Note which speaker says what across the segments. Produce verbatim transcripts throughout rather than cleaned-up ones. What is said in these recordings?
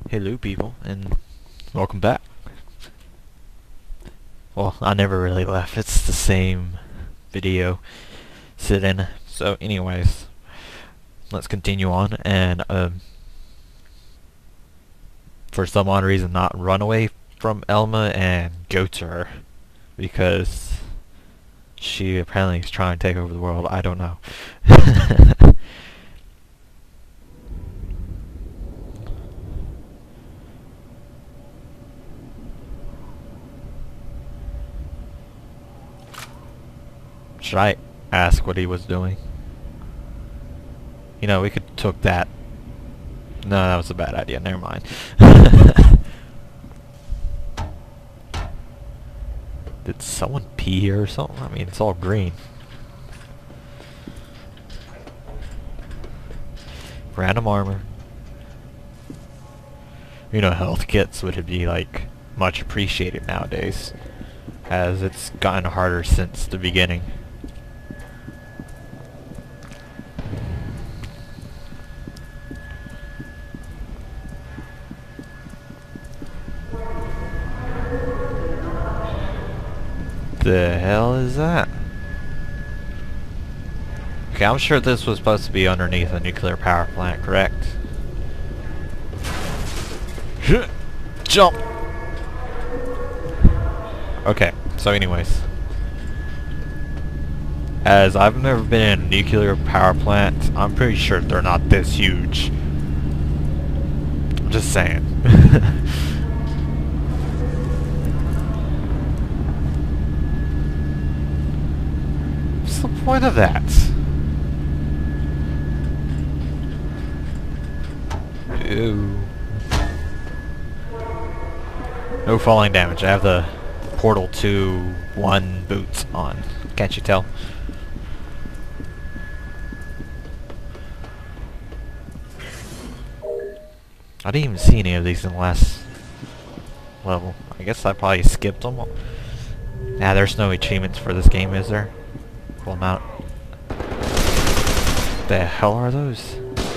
Speaker 1: Hello people, and welcome back. Well, I never really left. It's the same video sit in. So anyways, let's continue on and um, for some odd reason not run away from Elma and go to her because she apparently is trying to take over the world. I don't know. Should I ask what he was doing? You know, we could took that. No, that was a bad idea. Never mind. Did someone pee here or something? I mean, it's all green. Random armor. You know, health kits would be like much appreciated nowadays, as it's gotten harder since the beginning. The hell is that? Okay, I'm sure this was supposed to be underneath a nuclear power plant, correct? Jump! Okay, so anyways. As I've never been in a nuclear power plant, I'm pretty sure they're not this huge. I'm just saying. What's the point of that? Ew. No falling damage. I have the Portal two one boots on. Can't you tell? I didn't even see any of these in the last level. I guess I probably skipped them. Nah, there's no achievements for this game, is there? Pull them out. The hell are those?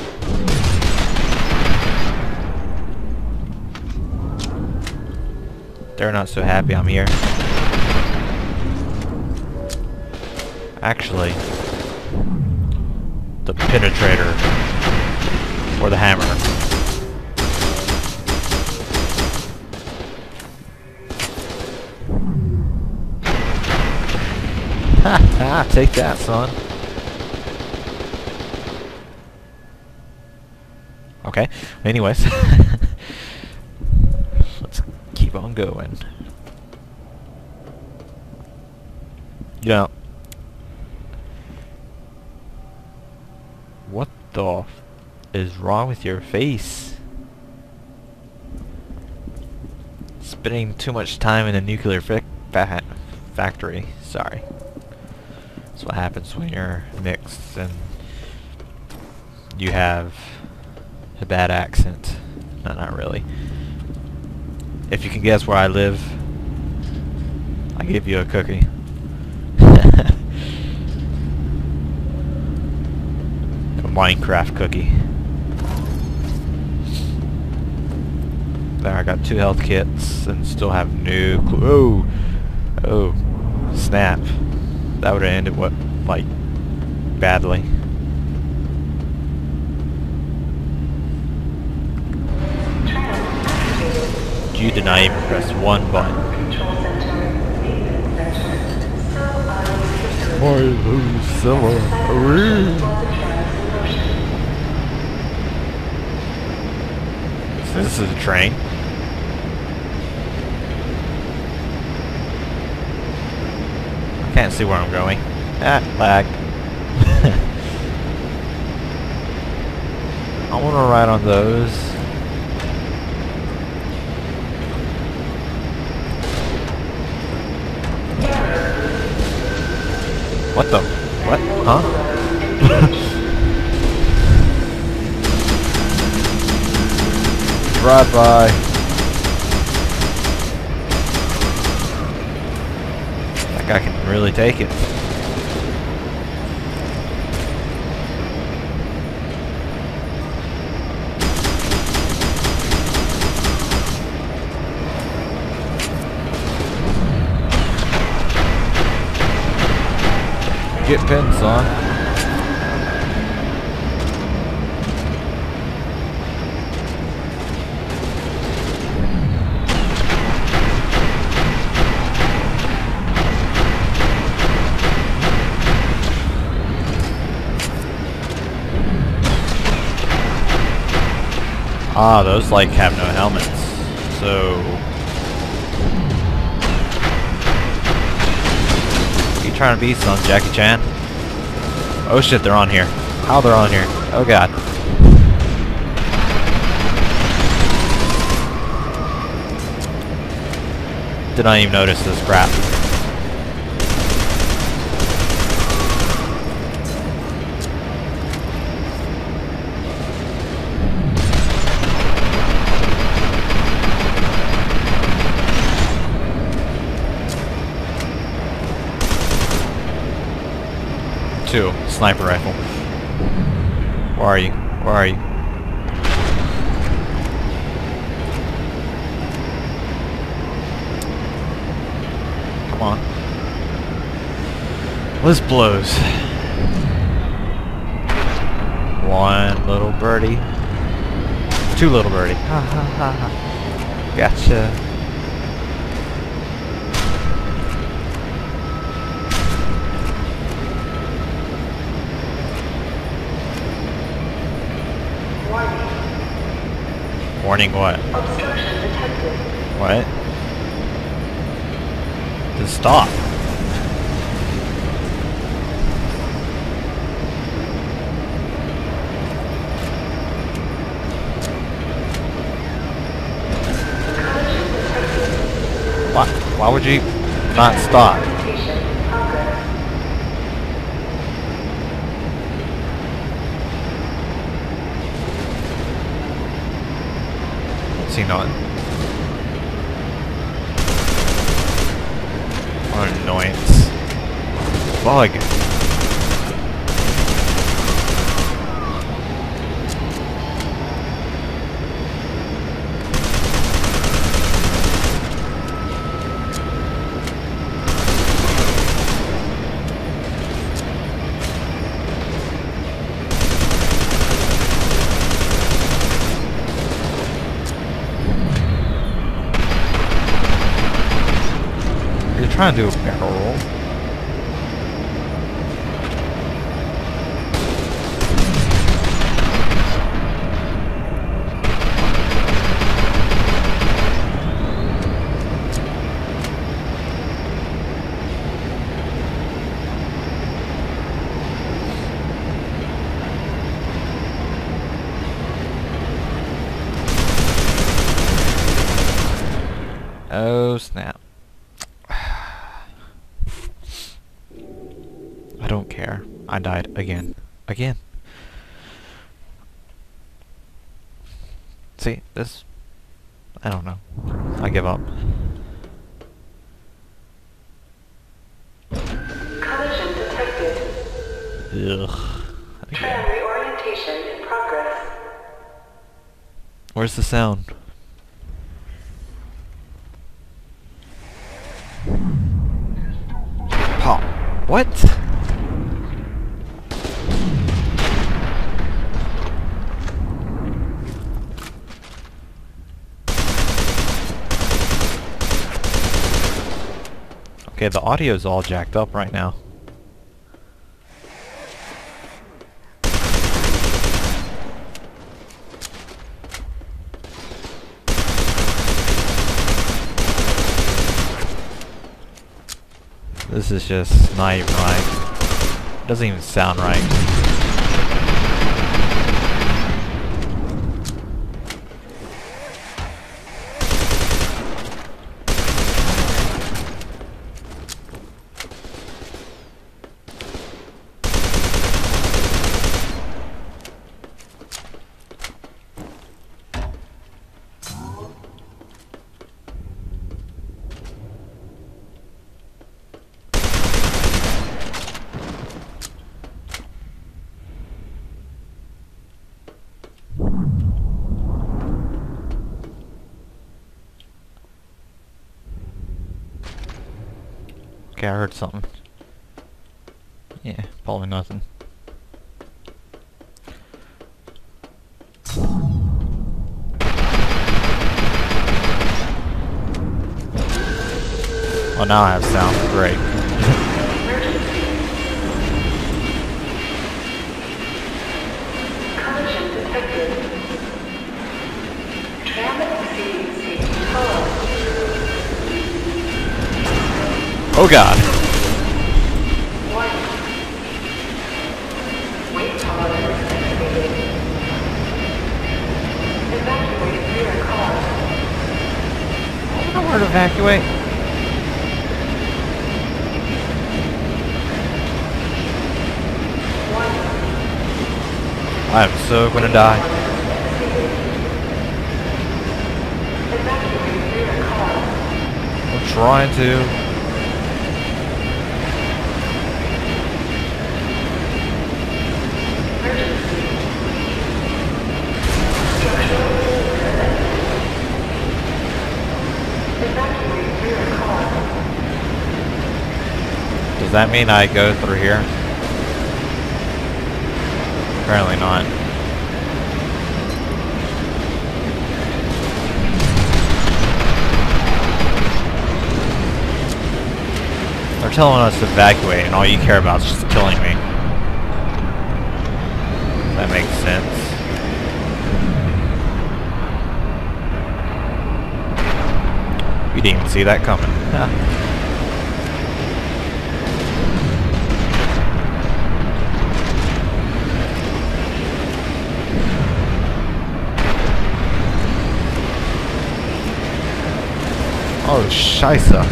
Speaker 1: They're not so happy I'm here. Actually, the penetrator or the hammer. Ha ha! Take that, son. Okay. Anyways. Keep on going. Yeah. What the f is wrong with your face? Spending too much time in a nuclear fa fa factory. Sorry. That's what happens when you're mixed and you have a bad accent. No, not really. If you can guess where I live, I give you a cookie. A Minecraft cookie. There, I got two health kits and still have no clue. Oh, oh, snap! That would have ended what, like, badly. You did not even press one button. So this is a train. I can't see where I'm going. Ah, lag. I want to ride on those. What the? What? Huh? Drive by. That guy can really take it. get pinned, son. Ah, those like have no helmets, so what are you trying to be, son, Jackie Chan? Oh shit, they're on here. How they're on here? Oh god. Did not even notice this crap. Two. Sniper rifle. Where are you? Where are you? Come on. This blows. One little birdie. Two little birdie. Ha ha ha ha. Gotcha. Warning what?
Speaker 2: Obstruction detected.
Speaker 1: What? Just stop. Why, why would you not stop? What's he not? What an annoyance. Bug. You're trying to do a barrel roll. Oh snap. I don't care. I died again. Again. See, this... I don't know. I give up.
Speaker 2: Collision detected.
Speaker 1: Ugh.
Speaker 2: Tram
Speaker 1: Again.
Speaker 2: reorientation in progress.
Speaker 1: Where's the sound? Pop. What? Okay, the audio's all jacked up right now. This is just not even right. Doesn't even sound right. Okay, I heard something. Yeah, probably nothing. Well, now I have sound. Great.
Speaker 2: Collision detected. Tram exceeding safety tolerance.
Speaker 1: Oh God.
Speaker 2: Warning. Weight tolerance exceeded. Evacuate rear car.
Speaker 1: I don't know where to evacuate. I am so gonna die.
Speaker 2: Evacuate rear car.
Speaker 1: I'm trying to.
Speaker 2: Emergency. Structural failure. Evacuate rear car.
Speaker 1: Does that mean I go through here? Apparently not. They're telling us to evacuate and all you care about is just killing me. That makes sense. You didn't even see that coming. Huh. Oh, scheisse.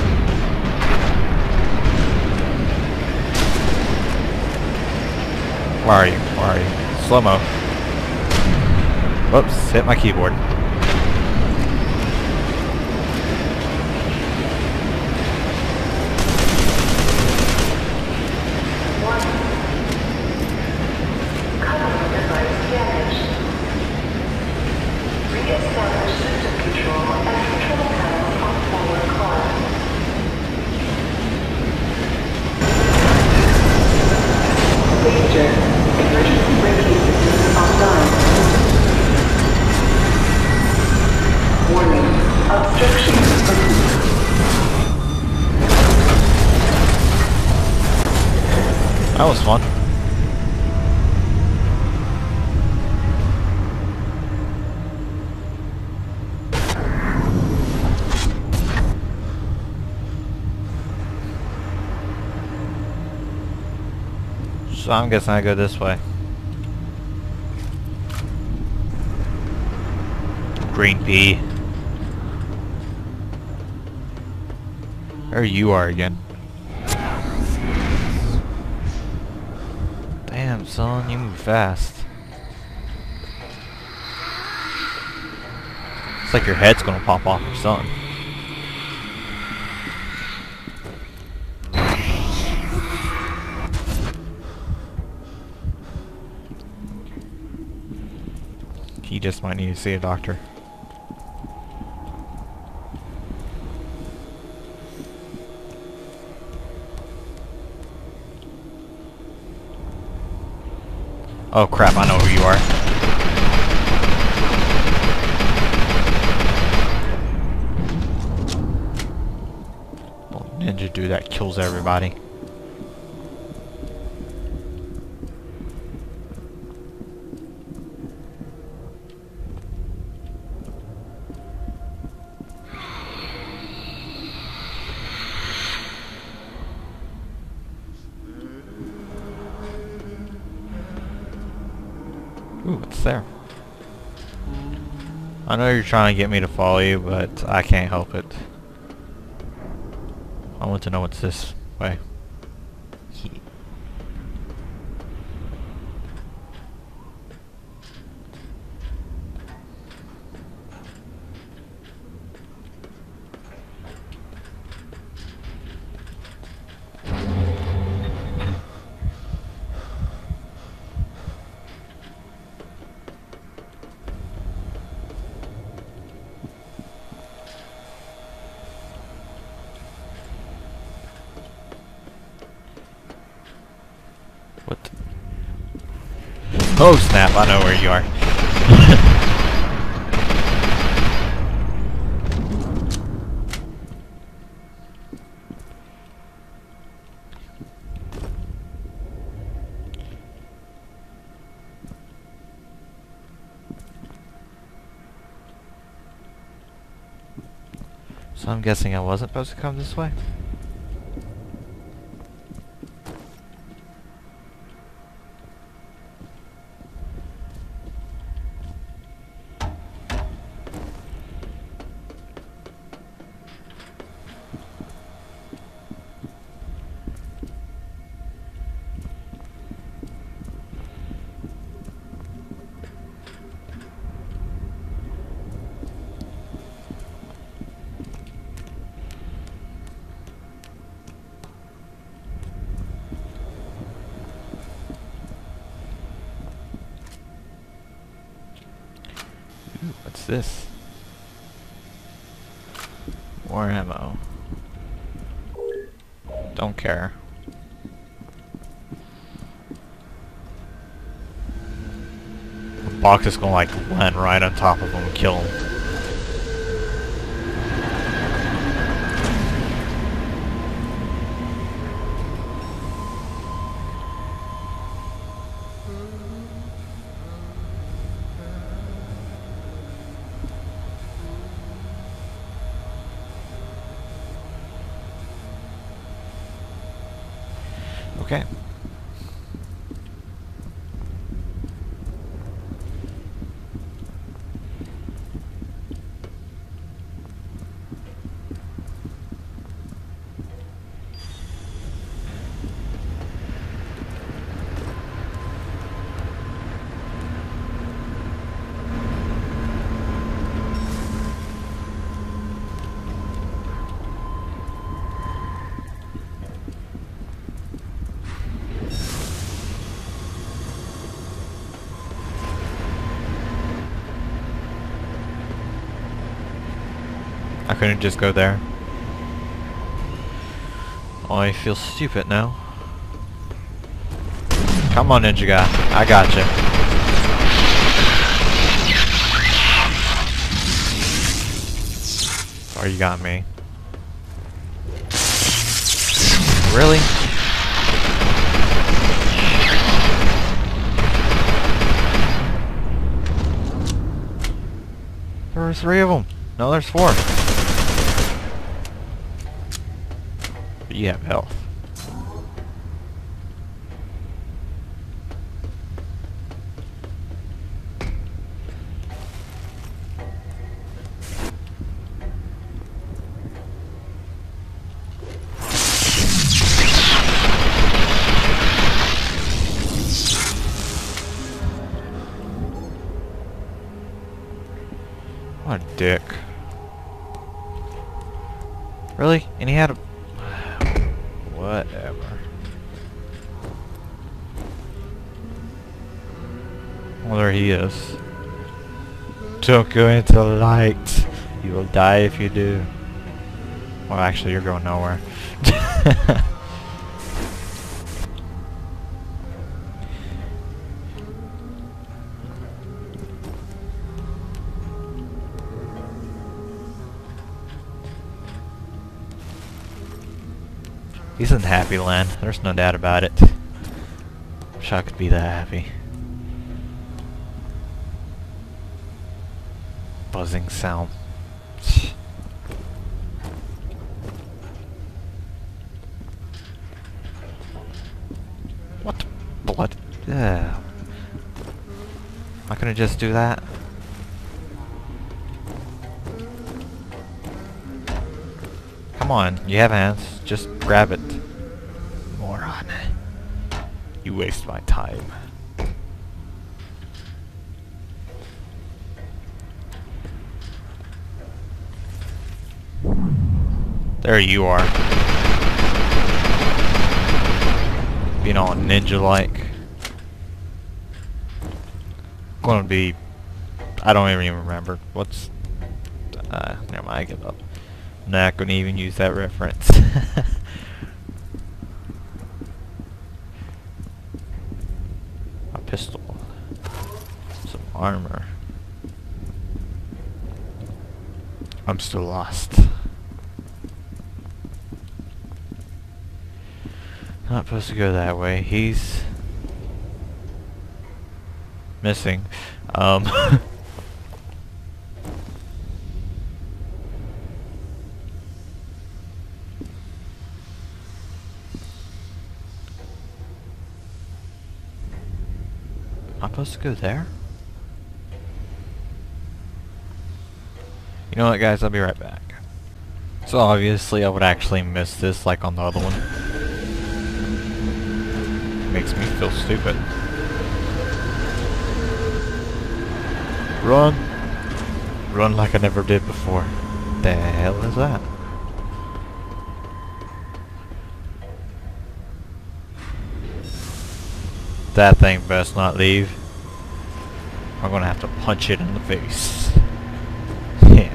Speaker 1: Where are you? Where are you? Slow-mo. Whoops, hit my keyboard.
Speaker 2: Coupling device damaged. Re-establish system control and control panel on forward car. Danger. Emergency braking system offline. Warning. Obstruction.
Speaker 1: That was fun. So I'm guessing I go this way. Green pea. There you are again. Damn, son, you move fast. It's like your head's gonna pop off or something. He just might need to see a doctor. Oh crap, I know who you are. Little ninja dude that kills everybody. Ooh, what's there? I know you're trying to get me to follow you, but I can't help it. I want to know what's this way. Oh snap, I know where you are. So I'm guessing I wasn't supposed to come this way? Ooh, what's this? More ammo. Don't care. The box is gonna like land right on top of him and kill him. Okay. I couldn't just go there. Oh, I feel stupid now. Come on, ninja guy. I gotcha. Oh, you got me. Really? There were three of them. No, there's four. But you have health. What a dick. Really? And he had a... Whatever. Well, there he is. Don't go into the light. You will die if you do. Well, actually, you're going nowhere. He's in Happy Land. There's no doubt about it. Wish I could be that happy. Buzzing sound. What the blood? Yeah. Am I gonna just do that? Come on, you have hands. Just grab it. Moron. You waste my time. There you are. Being all ninja-like. Gonna be... I don't even remember. What's... Uh, never mind, I give up. Not gonna even use that reference. A pistol. armor. I'm still lost. Not supposed to go that way. He's missing. Um Am I supposed to go there? You know what, guys? I'll be right back. So obviously I would actually miss this like on the other one. Makes me feel stupid. Run! Run like I never did before. The hell is that? That thing best not leave. I'm gonna have to punch it in the face. Yeah.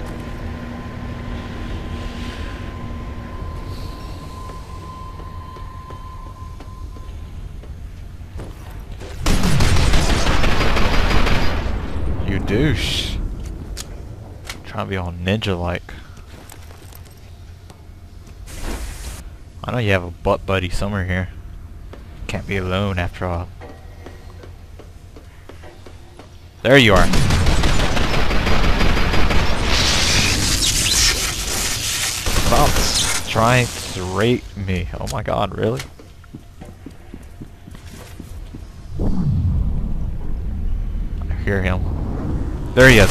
Speaker 1: You douche. Trying to be all ninja-like. I know you have a butt buddy somewhere here. Can't be alone after all. There you are. Stop trying to rape me. Oh my god, really? I hear him. There he is.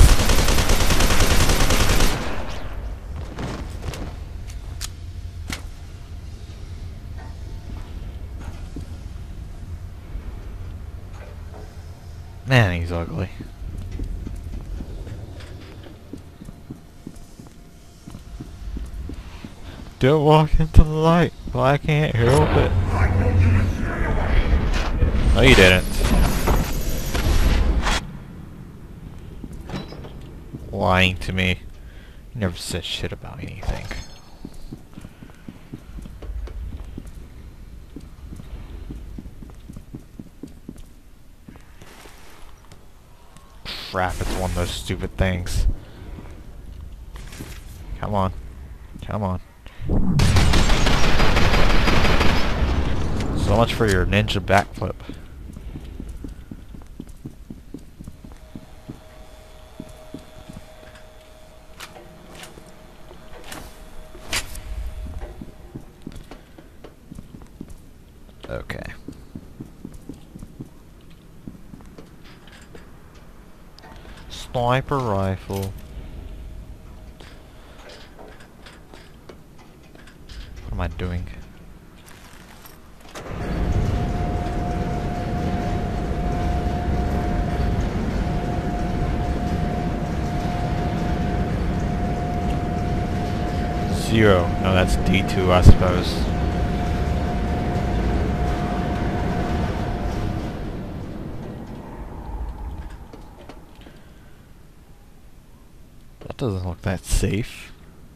Speaker 1: Man, he's ugly. Don't walk into the light. Well, I can't help it. No, you didn't. Lying to me. You never said shit about anything. Crap, it's one of those stupid things. Come on. Come on. So much for your ninja backflip. Okay. Sniper rifle. What am I doing? Zero. No, that's D two, I suppose. That doesn't look that safe.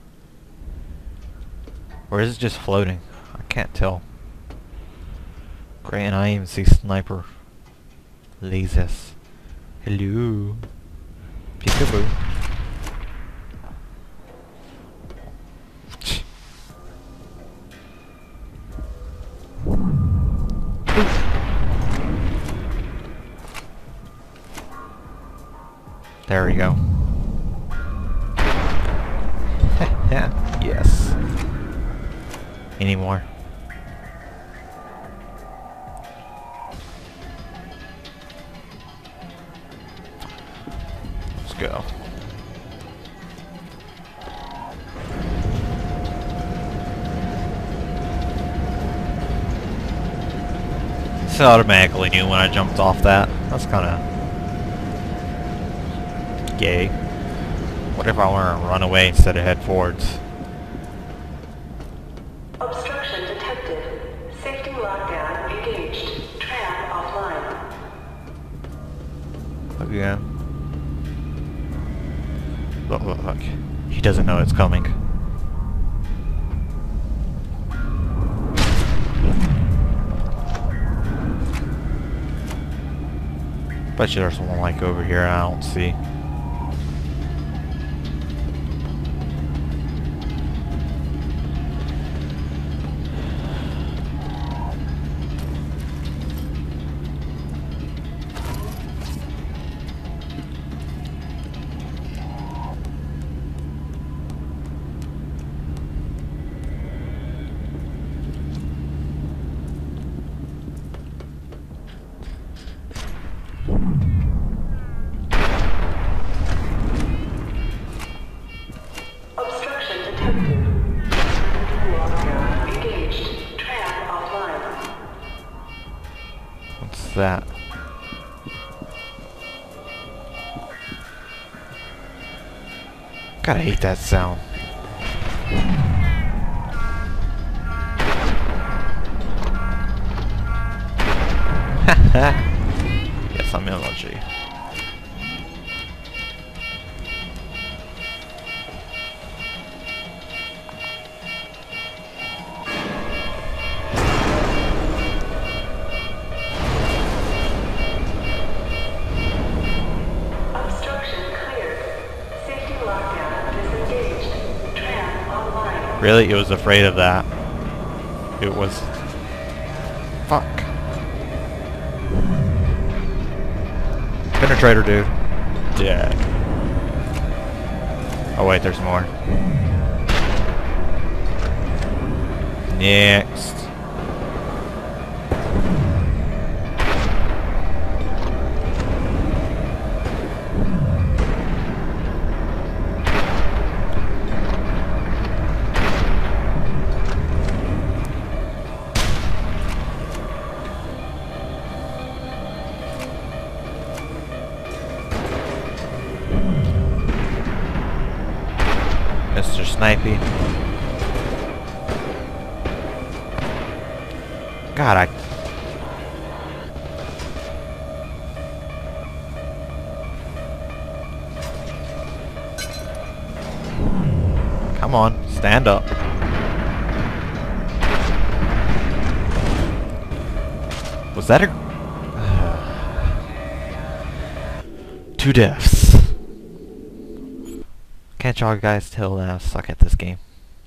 Speaker 1: Or is it just floating? I can't tell. Great, and I even see sniper lasers. Hello. Peekaboo. There we go. Yes. Any more? Let's go. It automatically knew when I jumped off that. That's kind of gay. What if I want to run away instead of head forwards?
Speaker 2: Obstruction detected. Safety lockdown engaged. Tram offline.
Speaker 1: Look again. Look, look, look. He doesn't know it's coming. Bet you there's one like over here I don't see.
Speaker 2: Obstruction detected. Lockdown engaged. Tram offline.
Speaker 1: What's that? God, I hate that sound. Yes, I'm emoji.
Speaker 2: Obstruction cleared. Safety lockdown disengaged. Tram online.
Speaker 1: Really? It was afraid of that. It was... Fuck. Penetrator, dude. Dead. Oh wait, there's more. Next. Mister Snipey. God, I... Come on, stand up. Was that a... Two deaths. Can't y'all guys tell that I suck at this game?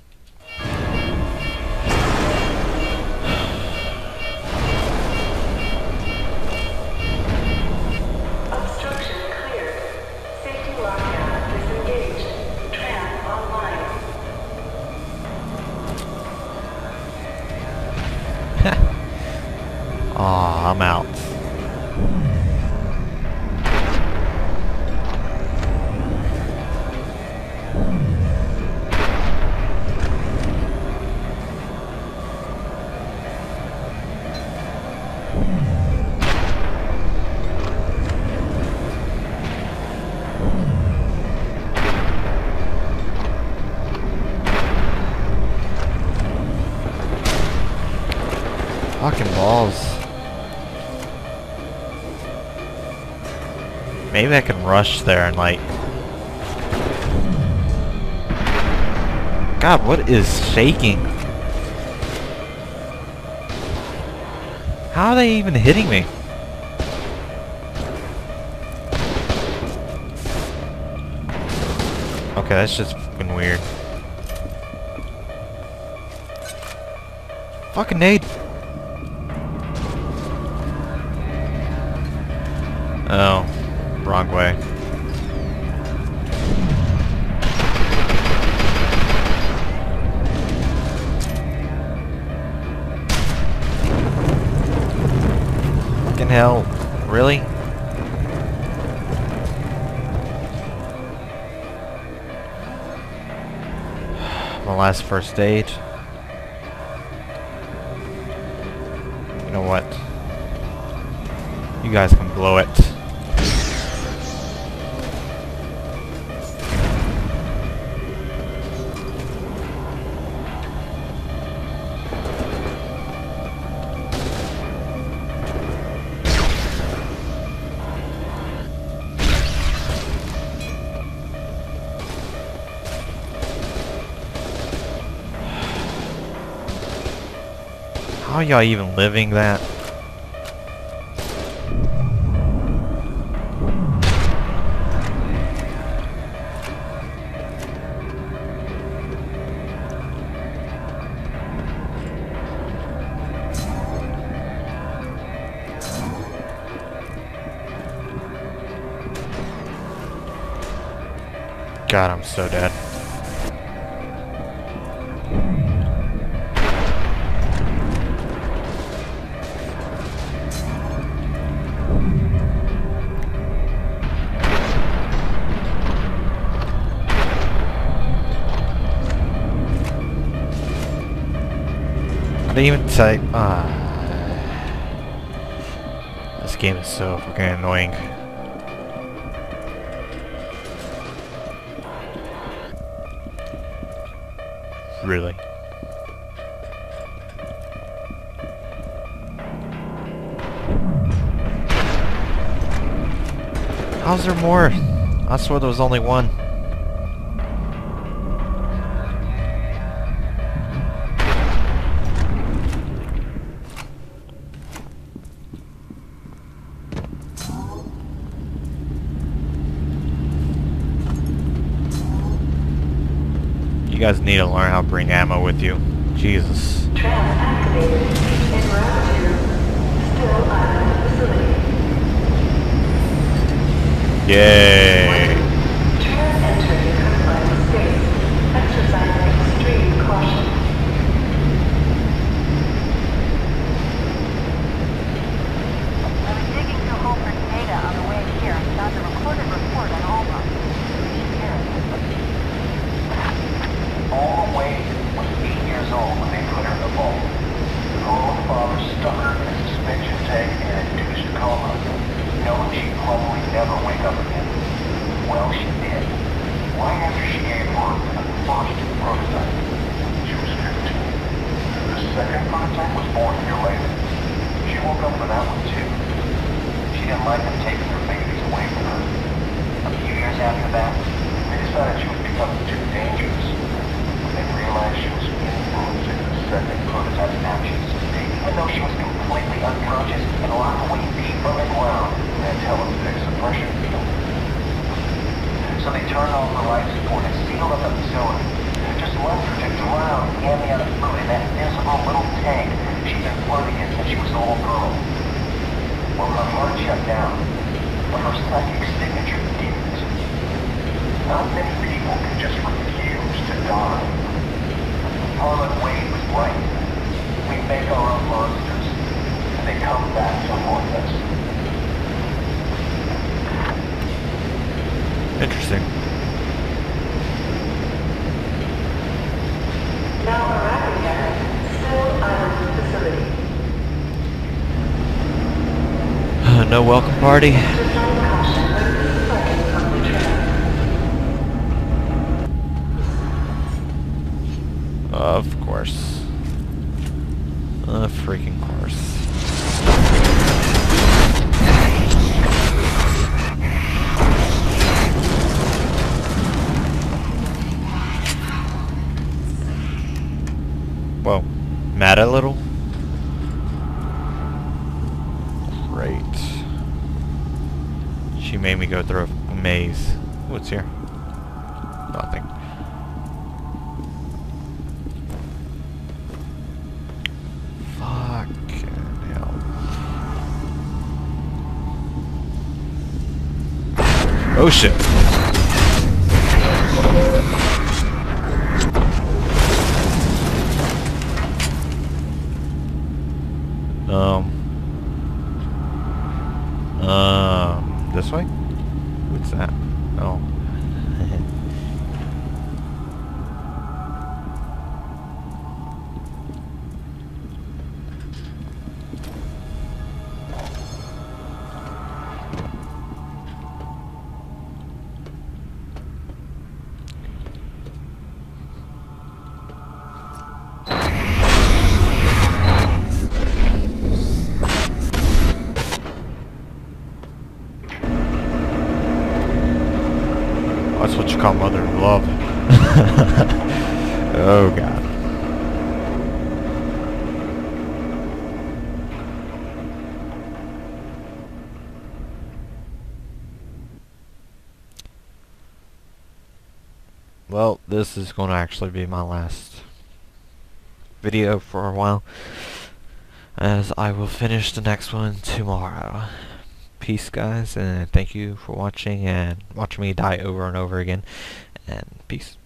Speaker 2: Obstruction cleared. Safety lockdown disengaged. Tram online.
Speaker 1: Aw, I'm out. Fucking balls. Maybe I can rush there and like... God, what is shaking? How are they even hitting me? Okay, that's just fucking weird. Fucking nade. Oh, wrong way. Fucking hell, really? My last first aid. You know what? You guys can blow it. How are y'all even living that? God, I'm so dead. I didn't even type. Uh, this game is so fucking annoying. Really. How's there more? I swear there was only one. You guys need to learn how to bring ammo with you. Jesus.
Speaker 2: Trap activated. En route to Still Island facility.
Speaker 1: Yay.
Speaker 2: Trap entering confined state. Exercising extreme caution.
Speaker 3: I was digging through Holford's data on the way here and found a recorded report on Alma.
Speaker 4: Alma Wade was eight years old when they put her in the vault. Her own father stuck her in a suspension tank in an induced coma, knowing she'd probably never wake up again. Well, she did. Right after she gave birth to the first prototype. She was fifteen. The second prototype was born a year later. She woke up with that one too. She didn't like them taking her babies away from her. A few years after that, they decided she was becoming too dangerous. They realized she was influencing the second prototype's actions, even though she was completely unconscious and locked away deep underground in a telesynthetic suppression field. So they turned off the life support and sealed up the facility. Just left her to drown in amniotic fluid in that miserable little tank she'd been floating in since she was a little girl. Well, her heart shut down, but her psychic signature didn't. Not many people can just refuse to die. Harlan Wade was right. We make our own monsters, and they come back to haunt us.
Speaker 1: Interesting.
Speaker 2: Now arriving at Still Island facility.
Speaker 1: No welcome party.
Speaker 2: Exercise caution when departing from the trap.
Speaker 1: Of course. Of freaking course. Whoa. Mad a little? Great. She made me go through a maze. What's here? Nothing. Oh shit. Um. Um. This way? What's that? Oh. That's what you call mother of love. Oh god. Well, this is going to actually be my last video for a while, as I will finish the next one tomorrow. Peace, guys, and thank you for watching and watching me die over and over again. and peace.